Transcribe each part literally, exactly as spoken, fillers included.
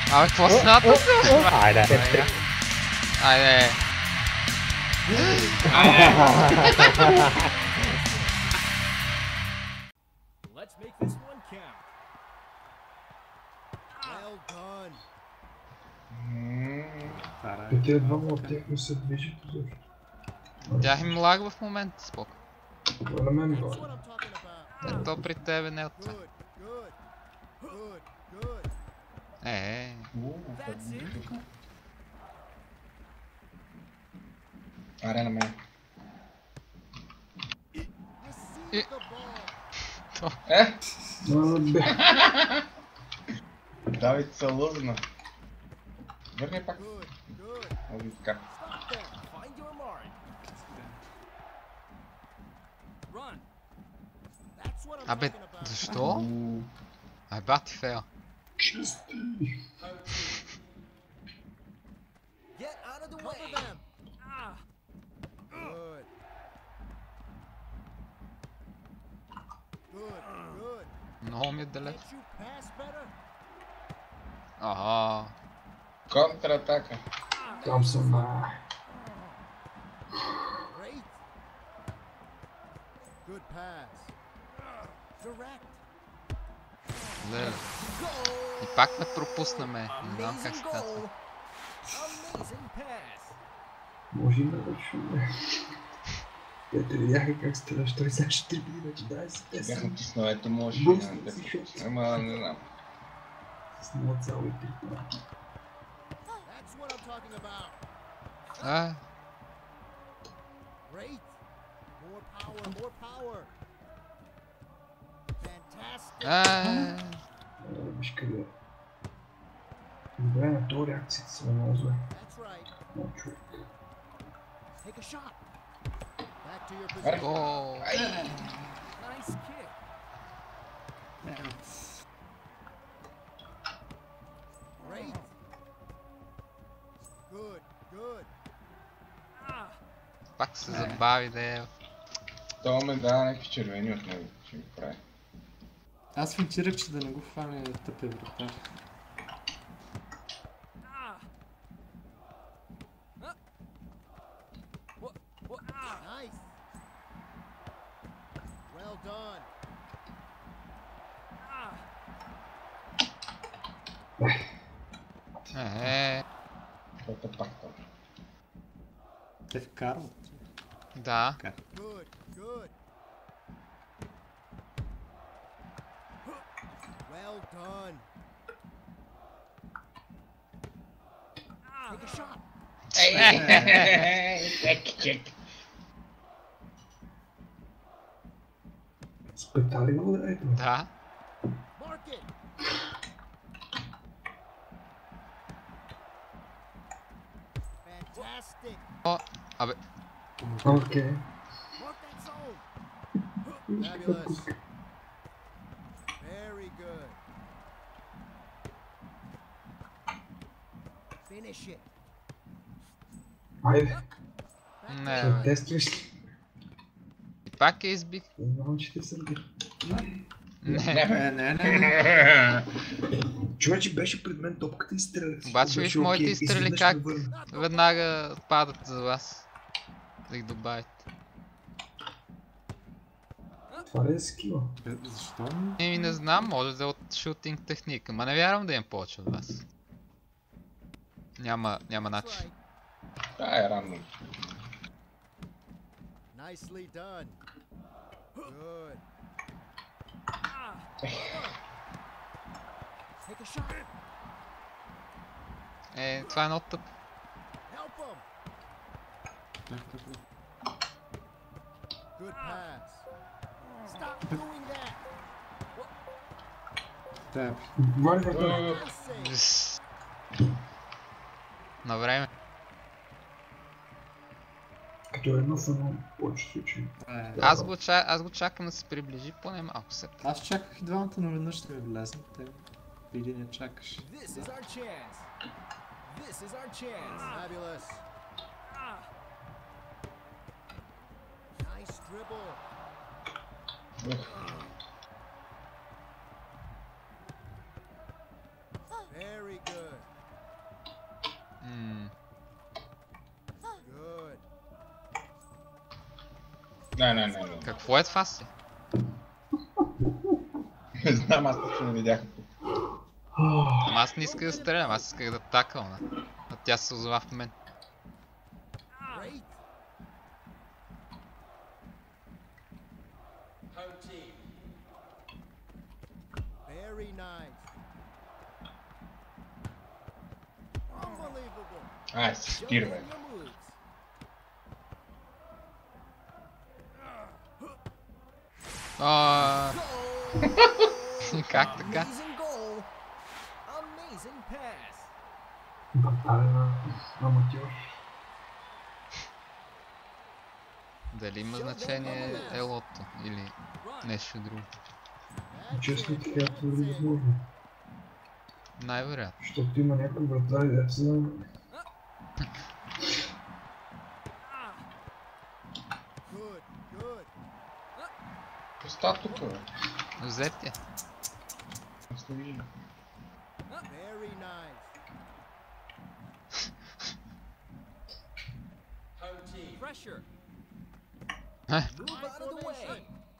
Абе, какво смятате? Айде. Айде. Let's make this one count. Well done. Е, тия двама от тях не се движат изобщо. Тях им лагва в момента, споко. Това на мен That's го. what I'm talking about. То при тебе не е от това. Good, good, good, good. Е, That's it. Аре на мен. Receive the ball. Е, А, бе. Давид се лъзна. Върни пак. Good, good. Ови така. Stop there. Find your mark. Run. That's what I'm абе, talking about. защо? Ай, бати фейл. Чисти. Get out of the way. Cover them. Ah. Good. Good, good. Много ми е далеч. Can't you pass better? Ага. Контратака. Там съм, а. Great. Good pass. Direct. Леле. Goal. И пак ме пропусна ме. Не знам как Amazing се казва. goal. Amazing pass. Може и да го чуе. Те те видяха как стреляш, той сега ще три вече, дай се, те Бях са натиснал, ето може. Бум, да си те шот. пропусна, Ама не знам. с нула цяло и три. That's what I'm talking about. А, Great. More power, more power. Fantastic. а, Виж къде е. Добре, на то реакцията са много зле. That's right. Много човек. Take a shot. Back to your Аре. position. гол. Nice kick. Great. Good, good. Ah. Пак се забави да е. Това ме дава някакви червени от него, че ми прави. Аз финтирах, че да не го хване тъпия вратар. Ah. Huh? What? What? Ah. Nice. Well done. Ah. Е, Каквото пак това. Те вкарват. да. Good, good. Well done. Take a shot. Чек, чек. Спитали го да ето. Да. Mark it. Fantastic. О, абе, Окей. Mark that zone. Виж какъв пуск. Very good. Finish it. Айде, не, ще бе. тестваш ли? И пак я избих. Знам, че те сърди. Не. Не, не, не. Човече беше пред мен топката и стрелях. Обаче виж Беше моите окей, изстрели изведнъж как ме върна. веднага падат за вас. Да ги добавите. Това ли е скила? Защо? Еми не знам, може да е от шутинг техника, ма не вярвам да имам повече от вас. Няма, няма That's начин. right. Това е рандом. Nicely done. Good. Take a shot. Е, това е много тъп. Help him. Good pass. Stop doing that. Теб. Вали вратар. Nice save. Жс. На време. Като е едно в едно, в повече случаи. Аз го, ча... Аз го чакам да се приближи поне малко се. Аз чаках и двамата, но веднъж ще ми влезнат. Те или не чакаш. This is our chance. This is our chance. Fabulous. Nice dribble. Very good. М, Good. Не, не, не, не. Какво е това си? Не знам, аз точно не видях. Ама аз не исках да стрелям, аз исках да такълна. А тя се озова в мен. Great. Very nice. Unbelievable. Ай, се Show спира, them бе. your moves. А, Goal! как така? Amazing goal. Amazing pass. Брутален аматьор. Дали има значение елото или нещо друго? That's Честно it. така е твърде възможно. Най-вероятно. Защото има някои вратари, деца. Good, good. Оста тук, бе. Взете. Аз не виждам. Very nice. Pressure. Е, Move out of the way.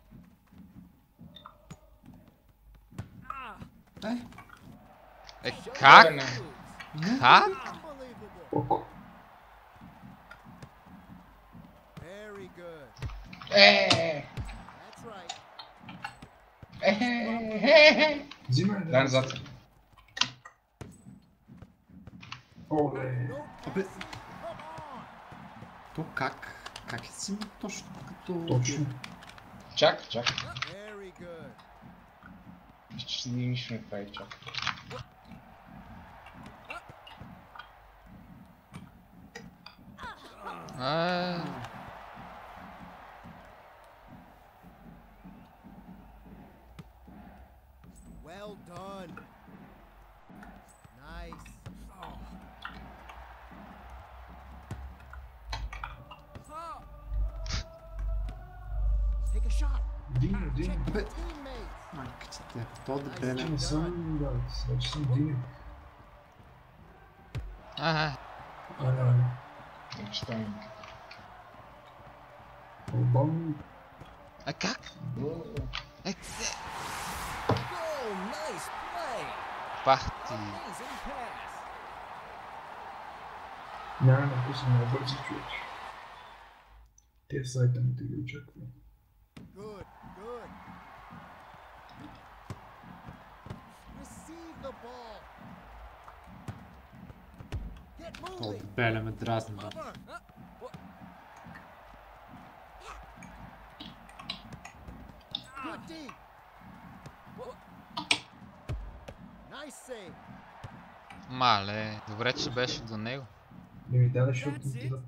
Дай, е Show как? them your moves. Как? Unbelievable. Око. Very good. Е, That's right. е, Взимай, дай да. назад. Оле. No Абе, passing. Come on. то как? Как е си точно като... Точно. Чак, чак. Very good. Ще ни нищо не прави, чак. А, Well done. Nice. Take a shot. Диня, Check диня. your Бе, teammates. майка ти те, то Вече дебеля. не съм, да, вече съм диня. а, А, Не читам. Албан. а как? Е, е, Goal. Nice play. пах ти. Amazing pass. Няма да пусна много бързи човече. Те сайта ми те ги очаквам. Good. Good. Receive the ball. Get То moving. дебеля ме дразни, бе. Cover. Good D. Nice save. Мале, добре, че беше до него. Не ми даде, защото ми дадат.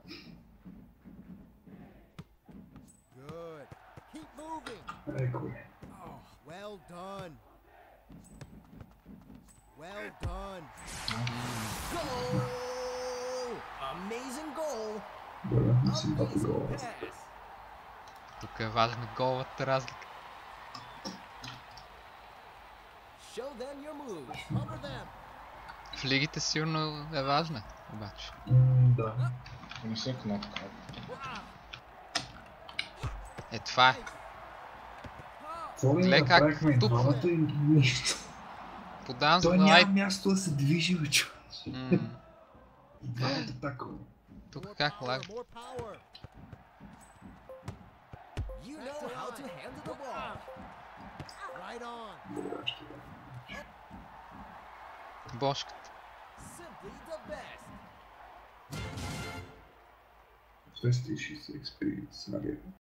Good. Keep moving. Ай, кое. Well done. Well done. Goal! Amazing goal. Добре, не си дата Amazing гола. pass. Тук е важна голата разлика. Show them your moves. Cover them. В лигите сигурно е важна, обаче. М, да. Не се кнопка. Е, това е. Това ли Гледай как направихме и тупва. двамата и нищо. Подавам за Той лайк. няма място да се движи, бе, човече. М, И двамата такова. Тук More как power, лаг? more power. You know how to handle the ball. Right on. Добре, ще да. Бошката. Simply the best. двеста и шейсет експириенс, нали?